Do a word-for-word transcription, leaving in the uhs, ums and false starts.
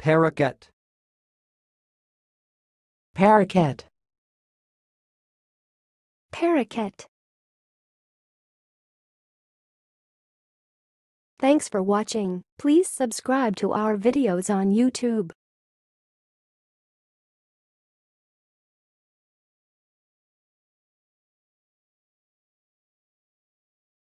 Paraquet. Parakeet. Parakeet. Thanks for watching. Please subscribe to our videos on YouTube.